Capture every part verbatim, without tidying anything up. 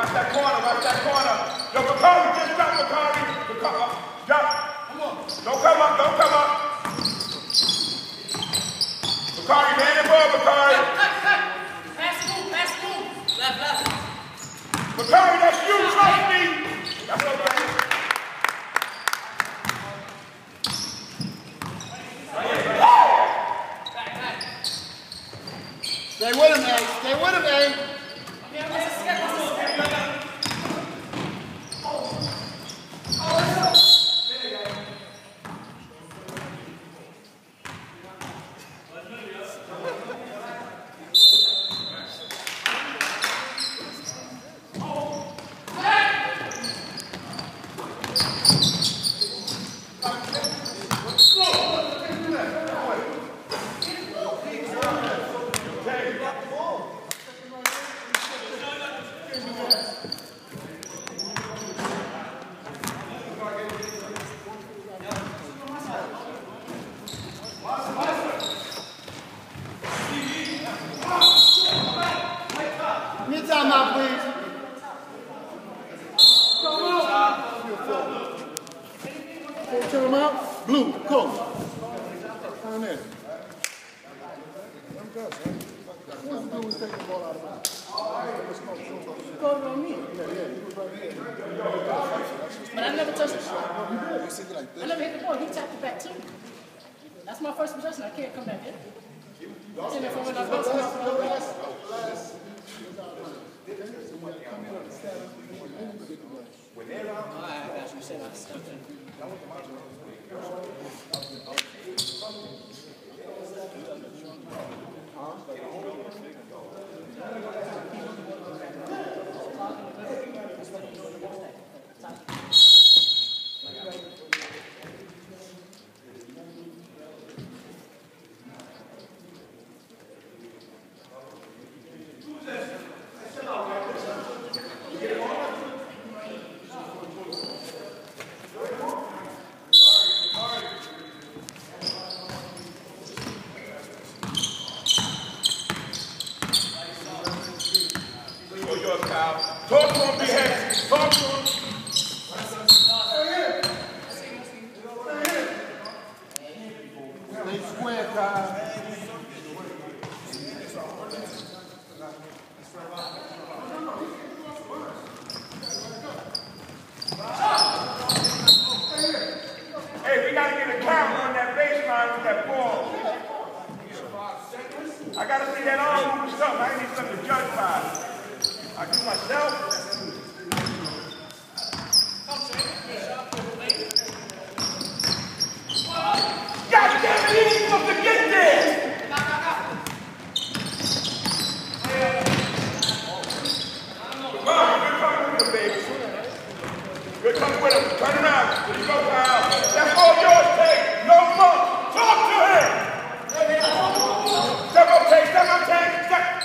Watch that corner, watch that corner. Yo, Bakari, just drop Bakari. Bakari, drop. Come on. Don't come up, don't come up. Bakari, man and ball, Bakari. Cut, cut, cut. Pass the move, pass the move. Left, left. Bakari, that's you, trust me. That's okay. Stay with him, A. Stay with him, A. But I never touched it. I never hit the ball. He tapped it back too. That's my first possession. I can't come back in. That's in there for when I bounce off the glass. Oh, I got you. Said I stepped in. Talk to him, behave. Talk to him. Stay square, Kyle. Hey, we gotta get a count on that baseline with that ball. I gotta see that arm moving stuff. I need something to judge by. I do myself. God damn it, he's supposed to get there! Come on, good talking with him, baby. Good talking with him. Turn around. Here you go, Kyle. That's all yours, Tate. No fuck. Talk to him! Step up, Tate. Step up, Tate. Step.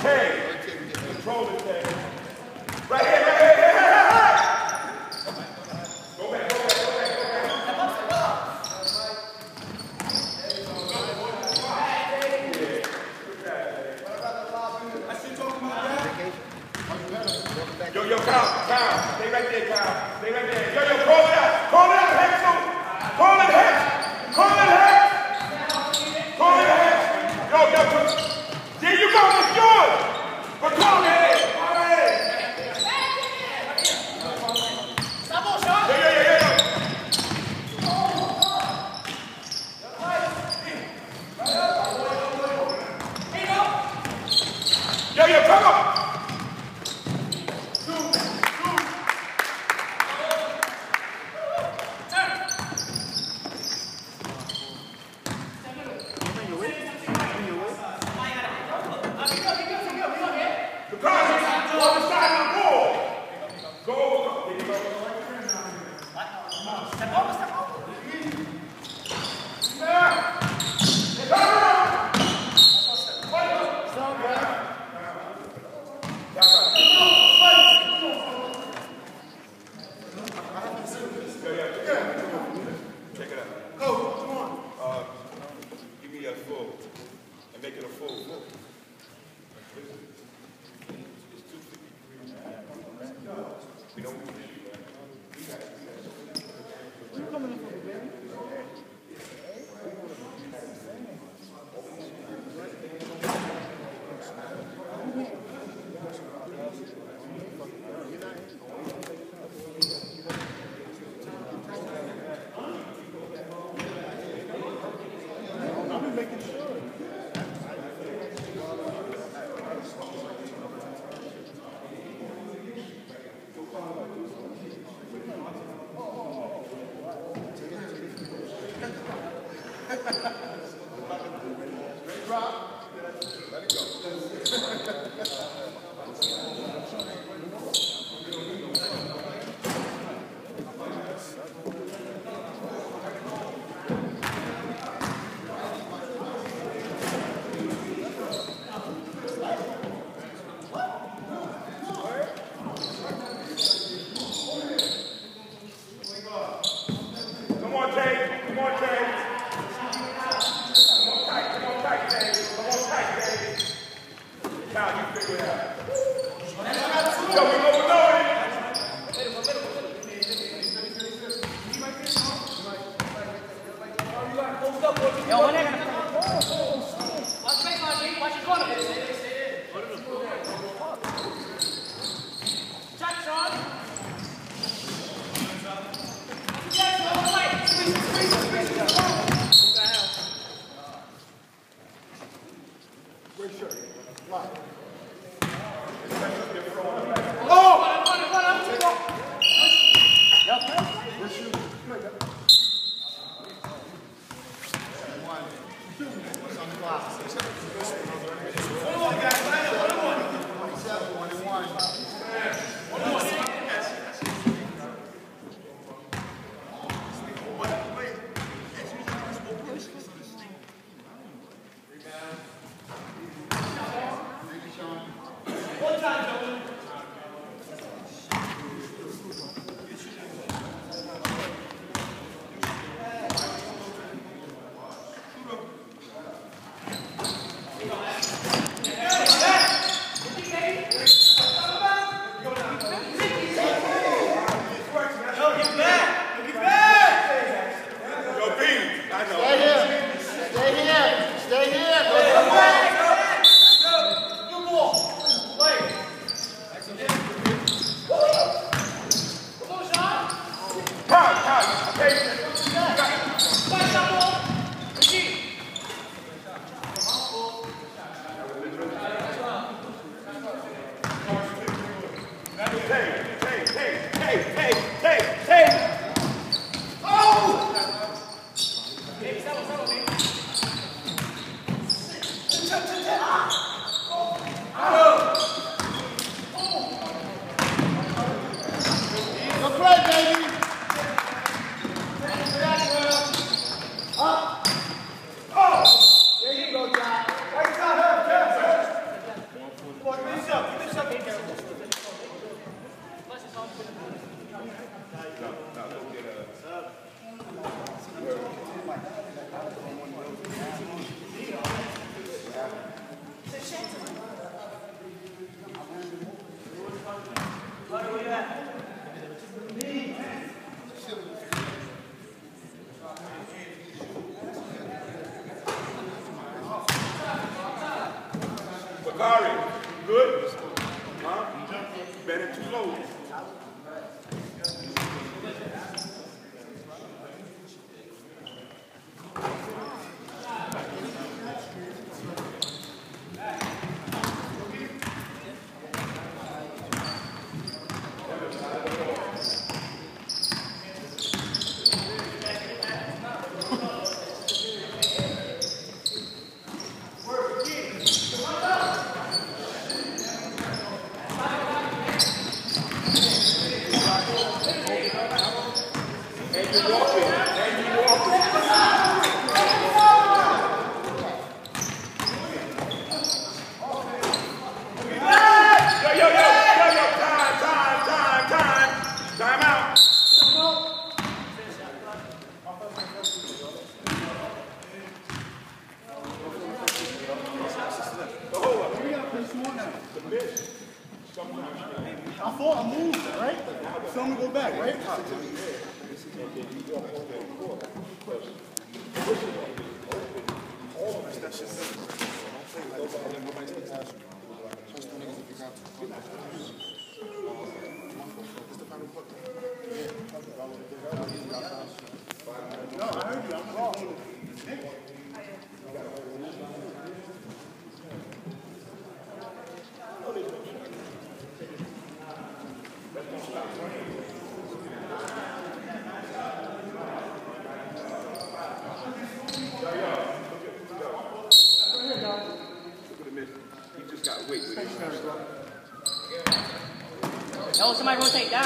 Control it, Tay. Right here, right here, here, here, here. Go back, go back, go back, go back. Yo, yo, Kyle, Kyle, stay right there, Kyle. Stay right there. Yo, yo, call it out. Call it out, Hexel. Call it Hex. Call it Hex. Call it Hex. Yo, yo, there you go, it's yours. But call it Hex. All right. Stop on shot. Yeah, yeah, yeah, yeah. Yo, yo, come on. Yeah. Sorry. Good? Huh? Better too low. I thought I moved, right? So I'm gonna go back, right? No, I heard you. I'm gonna go. Oh, somebody rotate down.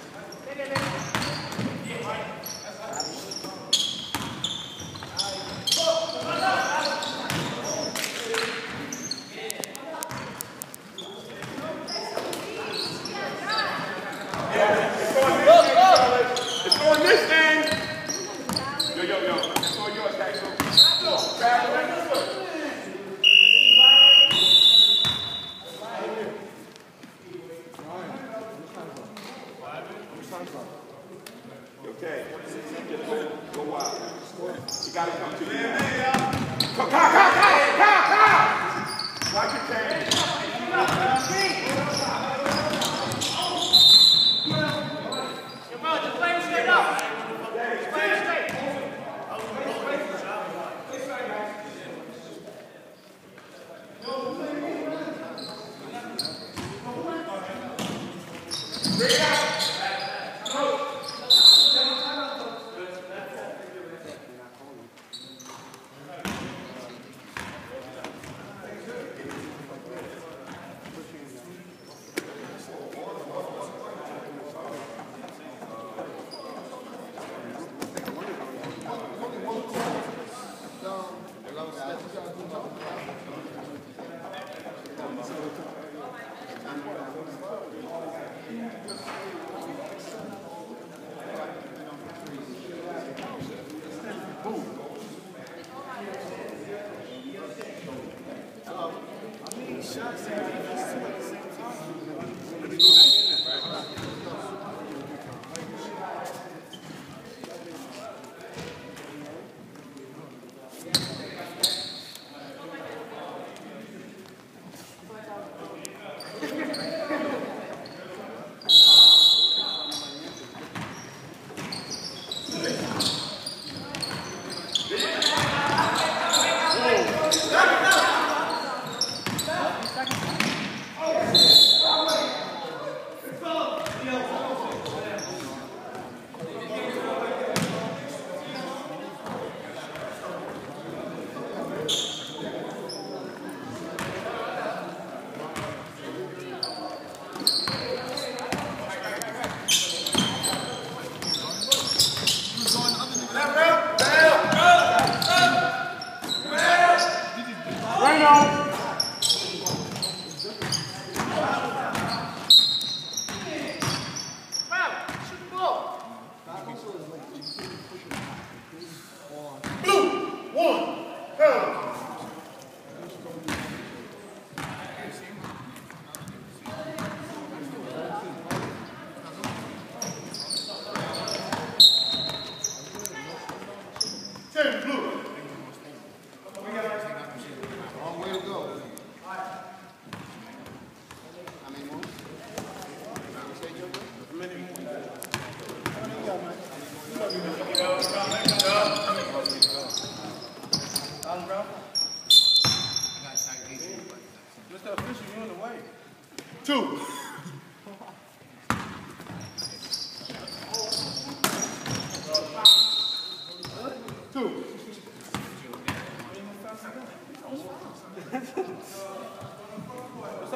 It's on this end. Yo, yo, yo. It's on yours, Axel. Grab it. Okay. Go wild. You gotta come to you. Come, come, come, come, come, come. Watch your change. Come on, just play straight up. Play straight. Bring it out.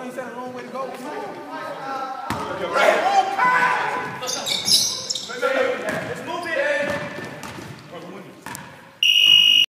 he said a long way to go. Right. Oh, Kyle!